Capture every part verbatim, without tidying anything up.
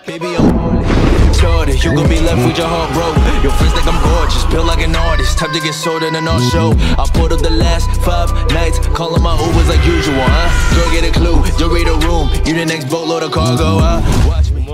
Baby, I'm holy. Shorty, you gon' be left with your heart broke. Your friends think I'm gorgeous, built like an artist. Time to get sold in an art show. I pulled up the last five nights, calling my Ubers like usual, huh? Girl, get a clue, you read a room. You the next boatload of cargo, huh? Watch me.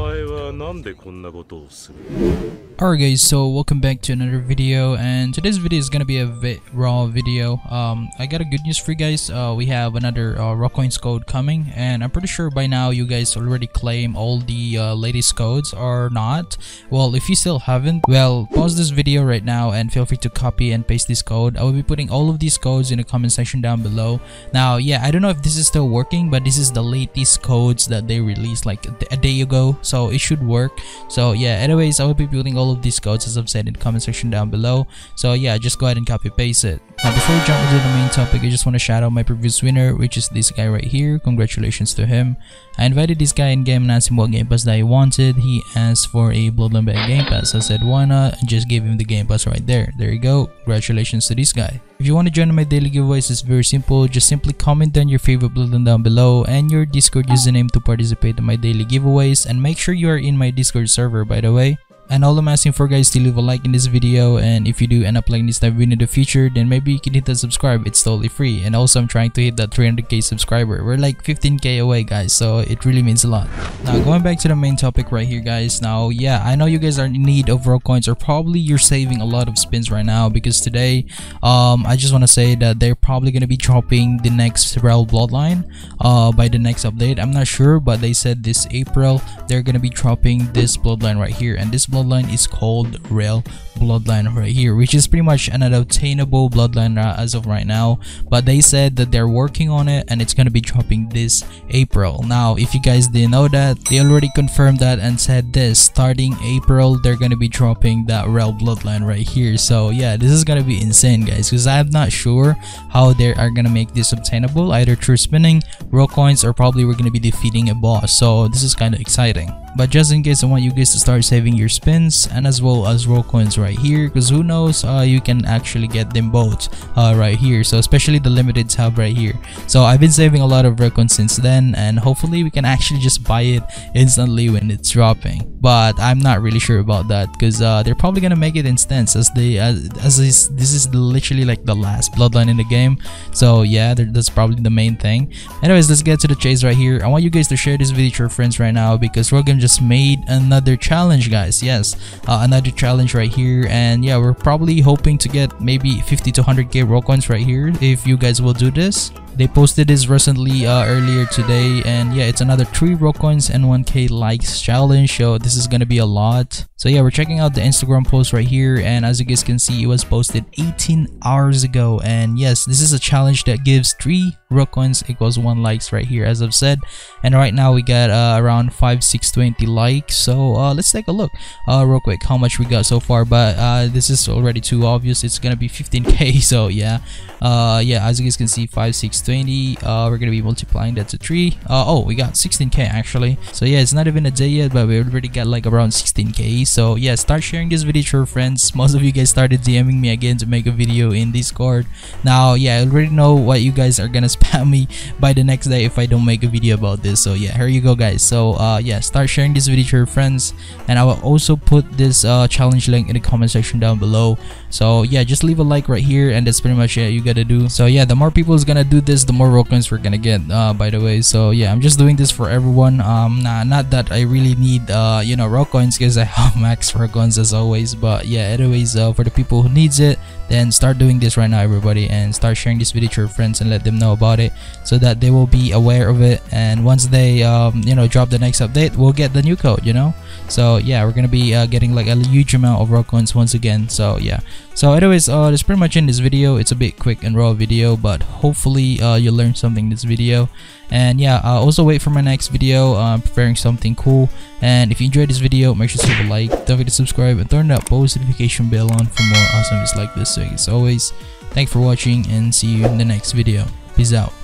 Alright guys, so welcome back to another video, and today's video is gonna be a vi raw video. um I got a good news for you guys. Uh we have another uh, raw coins code coming, and I'm pretty sure by now you guys already claim all the uh, latest codes or not. Well, if you still haven't, well, pause this video right now and feel free to copy and paste this code. I will be putting all of these codes in the comment section down below. Now, yeah, I don't know if this is still working, but this is the latest codes that they released like a day ago, so it should work. So yeah, anyways, I will be putting all of these codes as I've said in the comment section down below. So yeah, just go ahead and copy paste it. Now before we jump into the main topic, I just want to shout out my previous winner, which is this guy right here. Congratulations to him. I invited this guy in game and asked him what game pass that he wanted. He asked for a Bloodline Bet game pass. I said why not, and just gave him the game pass right there. There you go. Congratulations to this guy. If you want to join my daily giveaways, it's very simple. Just simply comment down your favorite Bloodline down below and your Discord username to participate in my daily giveaways, and make sure you are in my Discord server, by the way. And all I'm asking for guys to leave a like in this video, and if you do end up liking this type of video in the future, then maybe you can hit that subscribe. It's totally free. And also I'm trying to hit that three hundred K subscriber. We're like fifteen K away guys, so it really means a lot. Now going back to the main topic right here guys. Now yeah, I know you guys are in need of raw coins, or probably you're saving a lot of spins right now, because today um I just want to say that they're probably going to be dropping the next Rel Bloodline uh by the next update. I'm not sure, but they said this April they're going to be dropping this Bloodline right here, and this bloodline Bloodline is called Rel Bloodline right here, which is pretty much an obtainable bloodline uh, as of right now. But they said that they're working on it and it's gonna be dropping this April. Now, if you guys didn't know that, they already confirmed that and said this starting April they're gonna be dropping that Rel Bloodline right here. So yeah, this is gonna be insane guys, because I'm not sure how they are gonna make this obtainable, either through spinning, raw coins, or probably we're gonna be defeating a boss. So this is kind of exciting. But just in case, I want you guys to start saving your spins and as well as raw coins right here, because who knows, uh, you can actually get them both uh, right here. So especially the limited tab right here. So I've been saving a lot of raw coins since then, and hopefully we can actually just buy it instantly when it's dropping. But I'm not really sure about that, because uh, they're probably gonna make it instance as they as, as this, this is literally like the last bloodline in the game. So yeah, that's probably the main thing. Anyways, let's get to the chase right here. I want you guys to share this video to your friends right now, because we're gonna just made another challenge guys. Yes, uh, another challenge right here, and yeah, we're probably hoping to get maybe fifty to one hundred K raw coins right here if you guys will do this. They posted this recently uh, earlier today, and yeah, it's another three raw coins and one K likes challenge, so this is gonna be a lot. So yeah, we're checking out the Instagram post right here, and as you guys can see, it was posted eighteen hours ago. And yes, this is a challenge that gives three raw coins equals one likes right here, as I've said. And right now we got uh, around five six twenty likes. So uh, let's take a look uh, real quick how much we got so far. But uh, this is already too obvious. It's gonna be fifteen K. So yeah, uh, yeah, as you guys can see, five six twenty. Uh, we're gonna be multiplying that to three. Uh, oh, we got sixteen K actually. So yeah, it's not even a day yet, but we already got like around sixteen K. So yeah, start sharing this video to your friends. Most of you guys started DMing me again to make a video in Discord. Now yeah, I already know what you guys are gonna spam me by the next day if I don't make a video about this. So yeah, here you go guys. So uh yeah, start sharing this video to your friends, and I will also put this uh challenge link in the comment section down below. So yeah, just leave a like right here, and that's pretty much it you gotta do. So yeah, the more people is gonna do this, the more raw coins we're gonna get, uh by the way. So yeah, I'm just doing this for everyone. Um nah, not that I really need uh you know raw coins, because I have max raw coins as always. But yeah, anyways, uh for the people who needs it, then start doing this right now everybody, and start sharing this video to your friends and let them know about it, so that they will be aware of it. And once they um you know drop the next update, we'll get the new code, you know. So yeah, we're gonna be uh, getting like a huge amount of raw coins once again. So yeah, so anyways, uh that's pretty much in this video. It's a bit quick and raw video, but hopefully uh you learned something in this video. And yeah, uh, also wait for my next video. uh, I'm preparing something cool, and if you enjoyed this video, make sure to leave a like, don't forget to subscribe, and turn that post notification bell on for more awesomeness like this. So as always, thanks for watching, and see you in the next video. Peace out.